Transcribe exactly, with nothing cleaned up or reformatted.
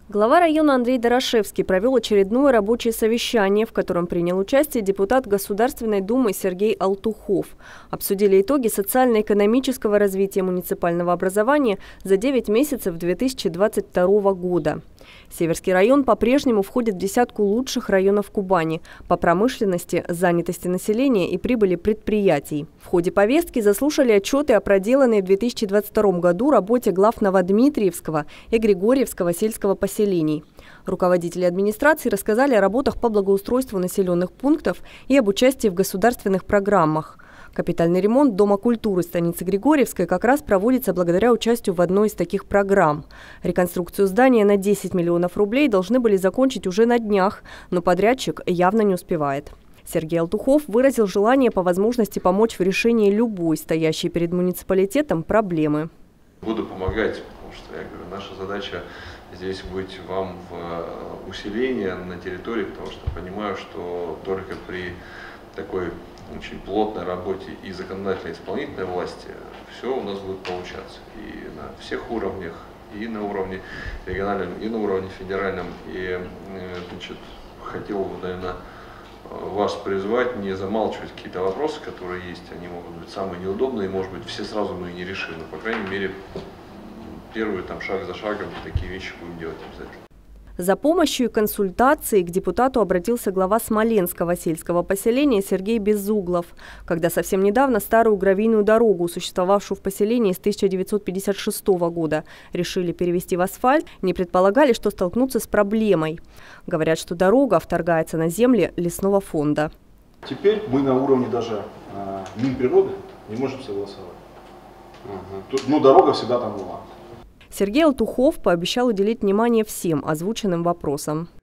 Глава района Андрей Дорошевский провел очередное рабочее совещание, в котором принял участие депутат Государственной Думы Сергей Алтухов. Обсудили итоги социально-экономического развития муниципального образования за девять месяцев две тысячи двадцать второго года. Северский район по-прежнему входит в десятку лучших районов Кубани по промышленности, занятости населения и прибыли предприятий. В ходе повестки заслушали отчеты о проделанной в две тысячи двадцать втором году работе глав Новодмитриевского и Григорьевского сельского поселений. Руководители администрации рассказали о работах по благоустройству населенных пунктов и об участии в государственных программах. Капитальный ремонт Дома культуры станицы Григорьевской как раз проводится благодаря участию в одной из таких программ. Реконструкцию здания на десять миллионов рублей должны были закончить уже на днях, но подрядчик явно не успевает. Сергей Алтухов выразил желание по возможности помочь в решении любой стоящей перед муниципалитетом проблемы. Буду помогать, потому что, я говорю, наша задача здесь быть вам в усилении на территории, потому что понимаю, что только при такой очень плотной работе и законодательной, и исполнительной власти все у нас будет получаться. И на всех уровнях, и на уровне региональном, и на уровне федеральном. И, значит, хотел бы, наверное, вас призвать не замалчивать какие-то вопросы, которые есть. Они могут быть самые неудобные, может быть, все сразу мы и не решим. Но, по крайней мере, первый там, шаг за шагом такие вещи будем делать обязательно. За помощью и консультацией к депутату обратился глава Смоленского сельского поселения Сергей Безуглов, когда совсем недавно старую гравийную дорогу, существовавшую в поселении с тысяча девятьсот пятьдесят шестого года, решили перевести в асфальт, не предполагали, что столкнутся с проблемой. Говорят, что дорога вторгается на земли лесного фонда. Теперь мы на уровне даже э, Минприроды не можем согласовать. Угу. Тут, ну, дорога всегда там была. Сергей Алтухов пообещал уделить внимание всем озвученным вопросам.